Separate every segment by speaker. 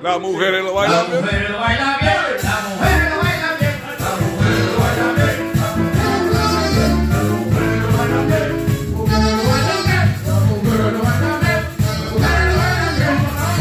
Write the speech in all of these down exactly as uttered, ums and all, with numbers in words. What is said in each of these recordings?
Speaker 1: Las mujeres lo bailan bien.
Speaker 2: Las mujeres lo bailan bien. Las mujeres lo bailan bien. Las mujeres lo bailan bien. Las mujeres lo bailan bien. Las mujeres lo bailan bien. Las mujeres lo bailan bien. Las mujeres lo bailan bien. Las mujeres lo bailan bien.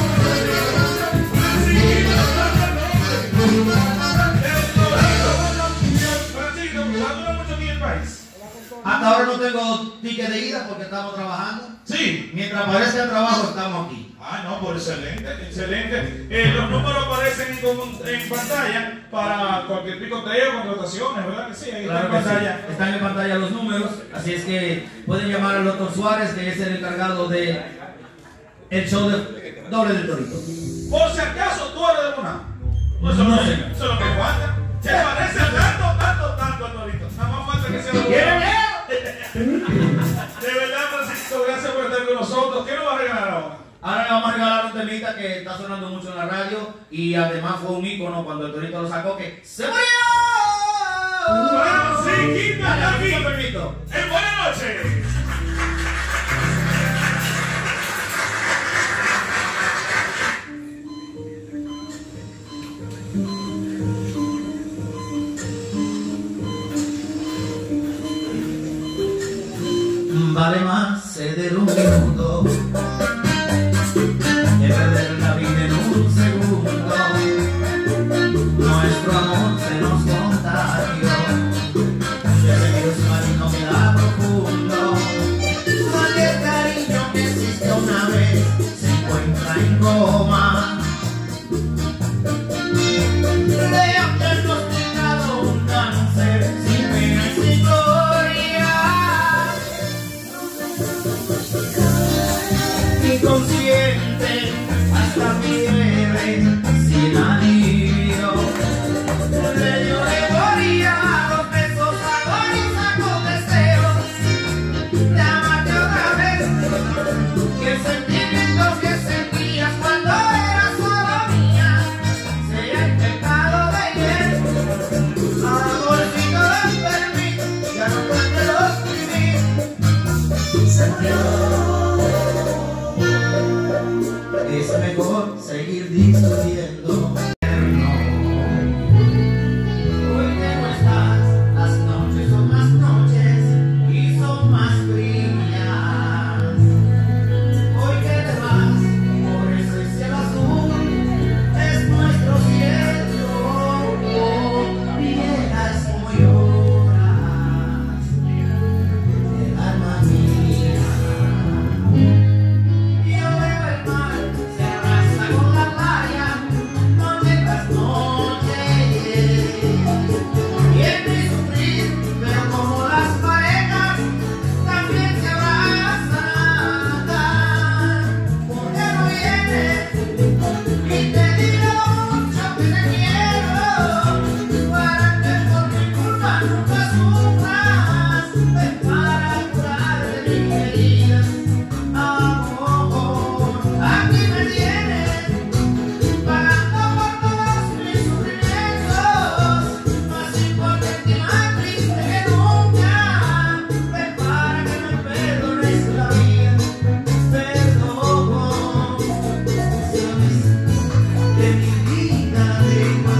Speaker 3: Francisco, ¿cuánto dura mucho aquí en el país?
Speaker 2: Hasta ahora no tengo ticket de ida porque estamos trabajando.
Speaker 3: Sí.
Speaker 2: Mientras aparece el trabajo, estamos aquí.
Speaker 3: Ah, no, por excelente, excelente. Eh, los números aparecen en, en pantalla para cualquier picoteo, contrataciones, ¿verdad que sí? Ahí
Speaker 2: Claro
Speaker 3: está en
Speaker 2: que
Speaker 3: pantalla.
Speaker 2: sí. Están en pantalla los números, así es que pueden llamar al doctor Suárez, que es el encargado de el show de Doble del Torito.
Speaker 3: Por si acaso tú eres de Bonao. No, eso,
Speaker 2: No,
Speaker 3: no,
Speaker 2: señor.
Speaker 3: eso es lo que falta. Se parece tanto, tanto, tanto al Torito. Nada más falta que sea de Bonao. De verdad, Francisco, gracias por estar con nosotros. ¿Qué nos va a regalar ahora?
Speaker 2: Ahora le vamos a regalar un temita que está sonando mucho en la radio y además fue un ícono cuando el Torito lo sacó, que ¡se murió!
Speaker 3: Bueno, sí, quita
Speaker 2: Ya,
Speaker 3: aquí.
Speaker 2: te permito.
Speaker 3: En buenas noches.
Speaker 2: Vale más ceder un minuto que perder la vida en un segundo. Nuestro amor se nos contagió de ese virus marino que da profundo. Cualquier cariño que existe una vez se encuentra en coma. De habernos pegado un cáncer sin pena y sin gloria. Inconsciente hasta fiebre sin alivio, le dio memoria a los besos agoniza con deseos de amarte otra vez, y el sentimiento que sentías cuando eras solo mía se ha infectado de hiel. Amorcito, lo permito, ya no puedo escribir, se murió. Es mejor seguir discutiendo. Hoy que no estás, las noches son más noches y son más frías. Hoy que te vas, por eso el cielo azul es nuestro cielo. Viejas como lloras, el alma mía. Yo veo el mar, se arrastra con la playa, noche tras noche. Siempre y sufrir, pero como las parejas también se abrazan. ¿Por qué no vienes? Y te digo mucho que te quiero, para que por mi culpa nunca sufras. Ven para curar de mi herida. Aquí me tienes, pagando por todos mis sufrimientos, más importante y más triste que nunca. Ven para que me perdones la vida, perdón, sabes, de mi vida de